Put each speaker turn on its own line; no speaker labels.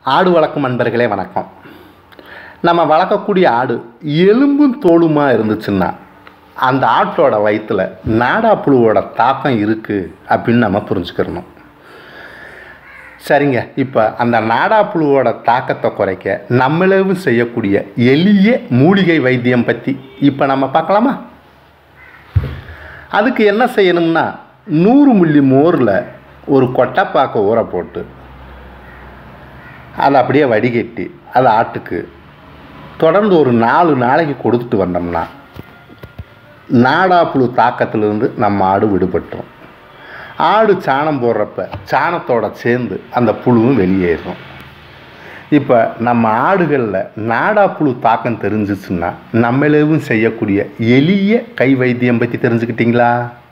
ஆடு வளர்க்கும் நண்பர்களே வணக்கம். நம்ம வளர்க்கக்கூடிய ஆடு எலும்பும் தோலுமா இருந்துச்சுன்னா அந்த ஆட்டோட வயிற்றில் நாடாப்புழுவோட தாக்கம் இருக்குது அப்படின்னு நம்ம புரிஞ்சுக்கிறணும். சரிங்க, இப்போ அந்த நாடாப்புழுவோட தாக்கத்தை குறைக்க நம்மளவும் செய்யக்கூடிய எளிய மூலிகை வைத்தியம் பற்றி இப்போ நம்ம பார்க்கலாமா? அதுக்கு என்ன செய்யணும்னா 100 மில்லி மோரில் ஒரு கொட்டைப்பாக்கை ஊற போட்டு அதை அப்படியே வடிகட்டி அதை ஆட்டுக்கு தொடர்ந்து ஒரு 4 நாளைக்கு கொடுத்துட்டு வந்தோம்னா நாடாப்புழு தாக்கத்திலிருந்து நம்ம ஆடு விடுபட்டுரும். ஆடு சாணம் போடுறப்ப சாணத்தோட சேர்ந்து அந்த புழுவும் வெளியேறும். இப்போ நம்ம ஆடுகளில் நாடாப்புழு தாக்கம் தெரிஞ்சிச்சுன்னா நம்மளவும் செய்யக்கூடிய எளிய கை வைத்தியம் பற்றி தெரிஞ்சுக்கிட்டிங்களா?